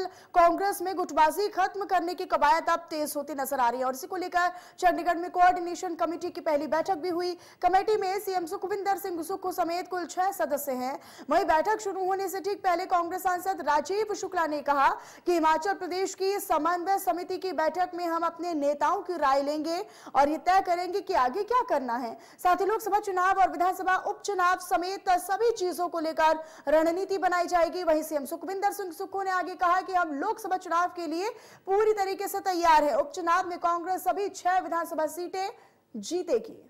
कांग्रेस में गुटबाजी खत्म करने की कवायद अब तेज होती नजर आ रही है और इसी को लेकर चंडीगढ़ में कोऑर्डिनेशन कमेटी की पहली बैठक भी हुई। कमेटी में सीएम सुखविंदर सिंह सुक्खू समेत कुल 6 सदस्य हैं। वहीं बैठक शुरू होने से ठीक पहले कांग्रेस सांसद राजीव शुक्ला ने कहा कि हिमाचल प्रदेश की समन्वय समिति की बैठक में हम अपने नेताओं की राय लेंगे और ये तय करेंगे कि आगे क्या करना है। साथ ही लोकसभा चुनाव और विधानसभा उपचुनाव समेत सभी चीजों को लेकर रणनीति बनाई जाएगी। वहीं सीएम सुखविंदर सिंह सुक्खू ने आगे कहा कि हम लोकसभा चुनाव के लिए पूरी तरीके से तैयार है। उपचुनाव में कांग्रेस सभी 6 विधानसभा सीटें जीतेगी।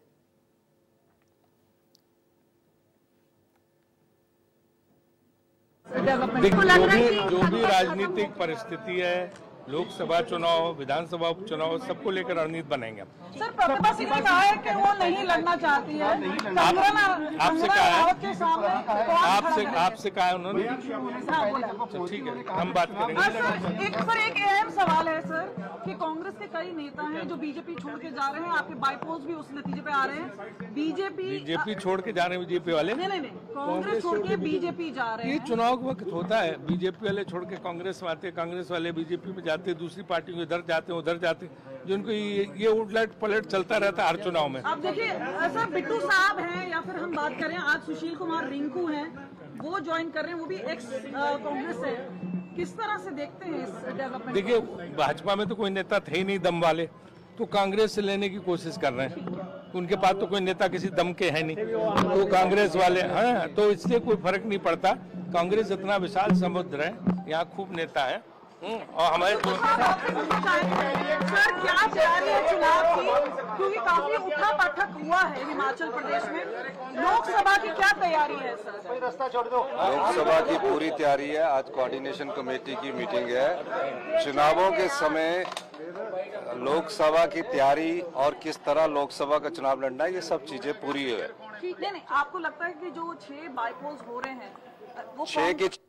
जो भी राजनीतिक परिस्थिति है, लोकसभा चुनाव, विधानसभा उपचुनाव, सबको लेकर रणनीति बनेंगे। सर, प्रतिभा सिंह ने कहा है कि वो नहीं लड़ना चाहती है। आपसे कहा है? आपसे कहा है उन्होंने? तो ठीक है, हम बात करेंगे। एक अहम सवाल है सर कि कांग्रेस के कई नेता हैं जो बीजेपी छोड़ के जा रहे हैं। आपके बाईपोल्स भी उस नतीजे पे आ रहे हैं। बीजेपी छोड़ के जा रहे हैं, बीजेपी वाले नहीं, कांग्रेस छोड़ के बीजेपी जा रहे हैं। ये चुनाव का वक्त होता है, बीजेपी वाले छोड़ के कांग्रेस में आते, कांग्रेस वाले बीजेपी में जाते, दूसरी पार्टी में इधर जाते हैं, उधर जाते, जिनको ये उलट पलट चलता रहता है हर चुनाव में। अब देखिए सर, बिट्टू साहब हैं या फिर हम बात करें आज सुशील कुमार रिंकू हैं, वो ज्वाइन कर रहे हैं, वो भी एक्स कांग्रेस है। किस तरह से देखते हैं इस डेवलपमेंट? देखिए, भाजपा में तो कोई नेता थे ही नहीं दम वाले, तो कांग्रेस से लेने की कोशिश कर रहे हैं। उनके पास तो कोई नेता किसी दम के है नहीं, तो कांग्रेस वाले हैं, तो इससे कोई फर्क नहीं पड़ता। कांग्रेस इतना विशाल समुद्र है, यहाँ खूब नेता है और हमारे सर क्या तैयारी है चुनाव की, क्योंकि काफी उठा पटक हुआ है हिमाचल प्रदेश में। लोकसभा की क्या तैयारी है सर? लोकसभा की पूरी तैयारी है। आज कोऑर्डिनेशन कमेटी की मीटिंग है। चुनावों के समय लोकसभा की तैयारी और किस तरह लोकसभा का चुनाव लड़ना है, ये सब चीजें पूरी है। नहीं, आपको लगता है कि जो 6 बाईपोल्स हो रहे हैं वो 6 के